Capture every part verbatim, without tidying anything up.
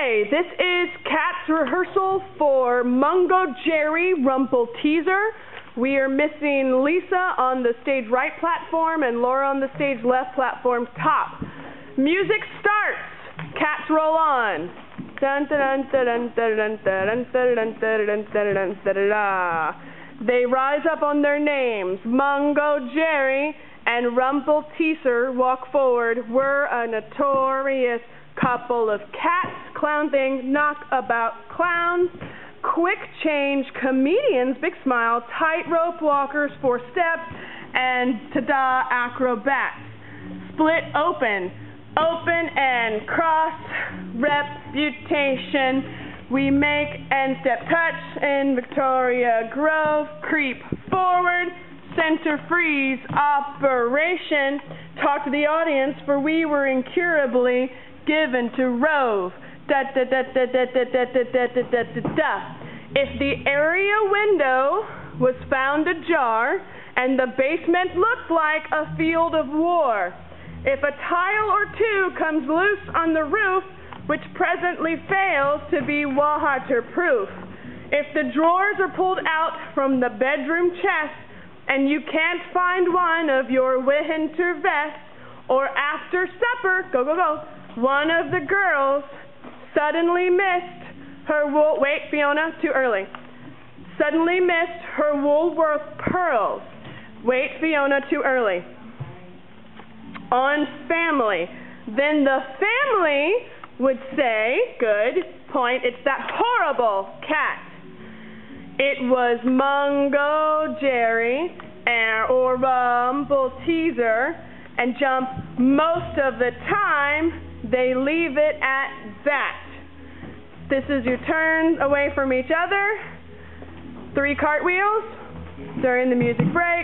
Okay, this is Cat's rehearsal for Mungo Jerry Rumpleteazer. We are missing Lisa on the stage right platform and Laura on the stage left platform top. Music starts. Cats roll on. Dun dun dun dun dun dun dun dun dun dun dun dun dun. They rise up on their names. Mungo Jerry and Rumpleteazer walk forward. We're a notorious couple of cats, clown things, knockabout clowns, quick change comedians, big smile, tightrope walkers, four steps, and ta-da acrobats. Split open, open and cross, reputation. We make and step touch in Victoria Grove, creep forward, center freeze, operation. Talk to the audience, for we were incurably given to rove. Da da da da da da da da da da da da da. If the area window was found ajar and the basement looked like a field of war, if a tile or two comes loose on the roof, which presently fails to be waterproof, if the drawers are pulled out from the bedroom chest and you can't find one of your winter vests, or after supper, go go go, one of the girls suddenly missed her wool, wait Fiona, too early, suddenly missed her Woolworth pearls, wait Fiona, too early, on family, then the family would say, good point, it's that horrible cat. It was Mungo Jerry and, or Rumpleteazer, and jump most of the time. They leave it at that. This is your turn away from each other. Three cartwheels during the music break.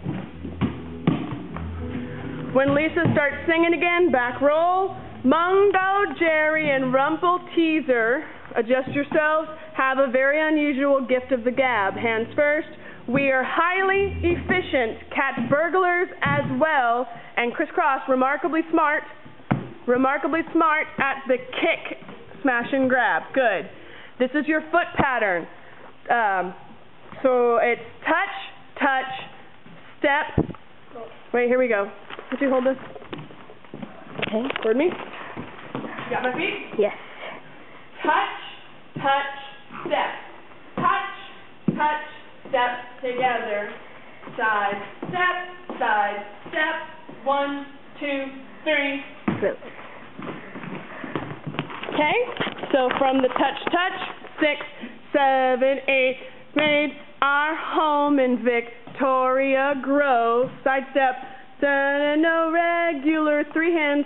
When Lisa starts singing again, back roll. Mungo, Jerry, and Rumpleteazer, adjust yourselves, have a very unusual gift of the gab. Hands first. We are highly efficient cat burglars as well, and crisscross, remarkably smart, remarkably smart at the kick, smash and grab. Good. This is your foot pattern. Um, so it's touch, touch, step. Wait, here we go. Would you hold this? Okay. Toward me? You got my feet? Yes. Touch, touch, step. Touch, touch, step together. Side, step, side, step. One, two, three. Good. Okay, so from the touch, touch, six, seven, eight, made our home in Victoria Grove. Side step, no regular, three hands,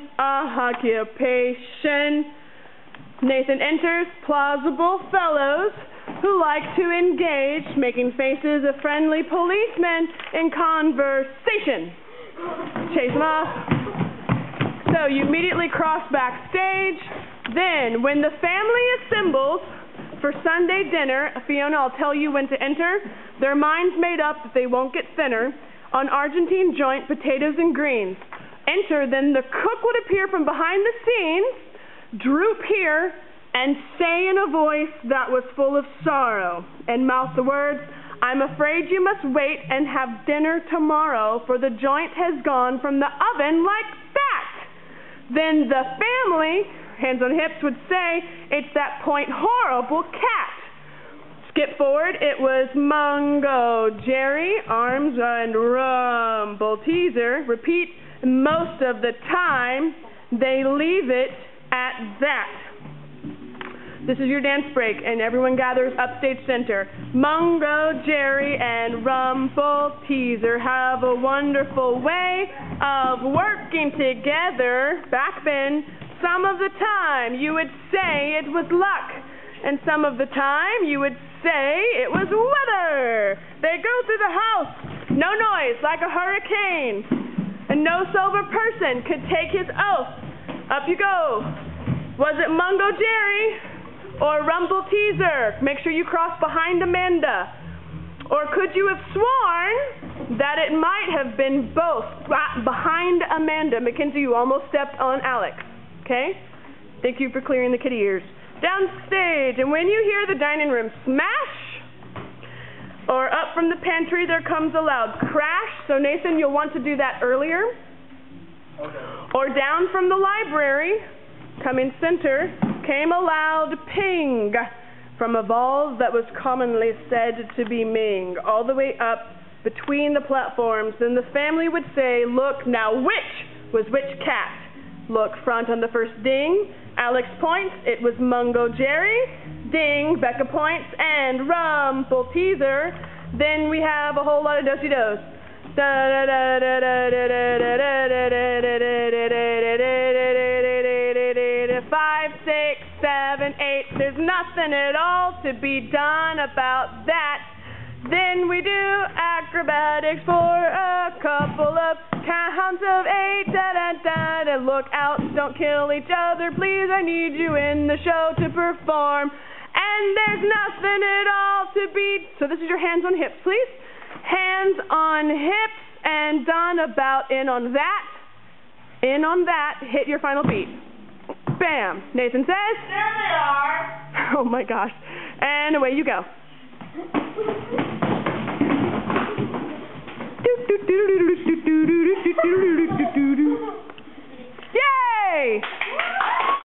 occupation. Nathan enters, plausible fellows who like to engage, making faces of friendly policemen in conversation. Chase them off. So you immediately cross backstage. Then, when the family assembles for Sunday dinner, Fiona, I'll tell you when to enter. Their minds made up that they won't get thinner. On Argentine joint, potatoes and greens. Enter, then the cook would appear from behind the scenes, droop here, and say in a voice that was full of sorrow, and mouth the words, I'm afraid you must wait and have dinner tomorrow, for the joint has gone from the oven like that. Then the family, hands on hips, would say, it's that point horrible cat. Skip forward, it was Mungo Jerry, arms and Rumpleteazer. Repeat, most of the time, they leave it at that. This is your dance break, and everyone gathers upstage center. Mungo, Jerry, and Rumpleteazer have a wonderful way of working together. Back then, some of the time you would say it was luck, and some of the time you would say it was weather. They go through the house, no noise, like a hurricane, and no sober person could take his oath. Up you go. Was it Mungo Jerry or Rumpleteazer? Make sure you cross behind Amanda. Or could you have sworn that it might have been both? Behind Amanda. Mackenzie, you almost stepped on Alex. Okay? Thank you for clearing the kitty ears. downstage. And when you hear the dining room smash, or up from the pantry, there comes a loud crash. So Nathan, you'll want to do that earlier. Okay. Or down from the library, coming center, came a loud ping from a valve that was commonly said to be Ming, all the way up between the platforms. Then the family would say, look, now which was which cat? Look, front on the first ding. Alex points, it was Mungo Jerry. Ding, Becca points, and Rumple Teaser. Then we have a whole lot of do-si-dos. Five, six, seven, eight. There's nothing at all to be done about that. Then we do acrobatics for a couple of counts of eight. Da da da da. Look out! Don't kill each other, please. I need you in the show to perform. And there's nothing at all to be. So this is your hands on hips, please. Hands on hips and done about in on that. In on that. Hit your final beat. Bam. Nathan says. There they are. Oh my gosh. And away you go. Yay!